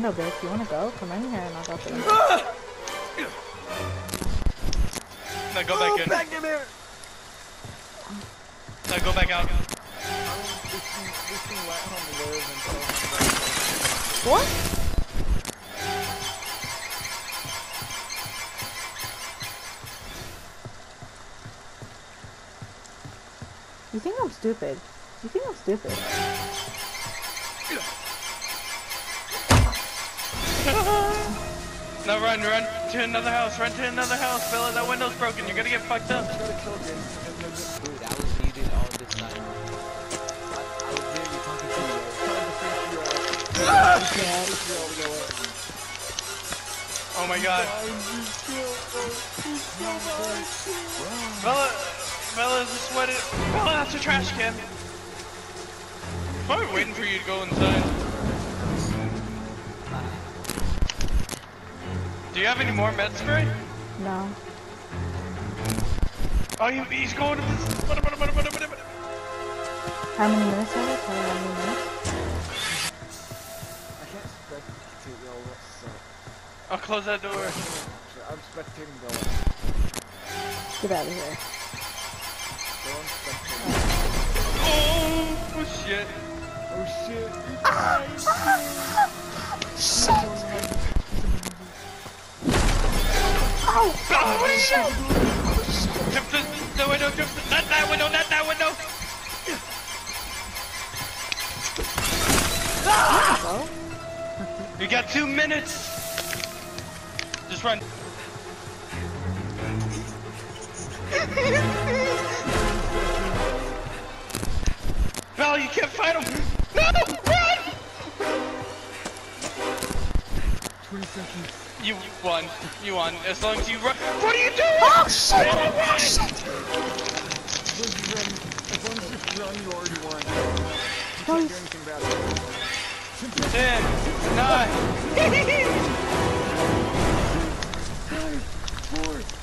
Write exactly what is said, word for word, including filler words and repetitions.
window, bitch. You wanna go? Come in here and I'll go for them. No, go back in. Back in there. No, go back out. What? You think I'm stupid? You think I'm stupid? No, run, run to another house, run to another house, Bella. That window's broken. You're gonna get fucked up. Dude, I was needed all this time. I, I was really talking to you. I was trying to fix you up. Oh my god. Bella, Bella's a sweated. Bella, that's a trash can. Probably waiting for you to go inside. Do you have any more med spray? No. Oh, he, he's going to this. How many minutes are there? Tell me how many minutes? I can't spectate y'all, that sucks. I'll close that door. I'm spectating though. Get out of here. Go on spectating. Oh, oh shit. Oh shit. Shit! Oh, Oh, shit! Jump the, the window, jump the, not that window, not that window! Ah! You got two minutes! Just run. Bella, you can't fight him! No! Run! twenty seconds. You won. You won. As long as you run. What are you doing? Oh shit! Oh shit! As long as you run, you already won. You Nice. can't do anything about it. Ten, nine. Five, four,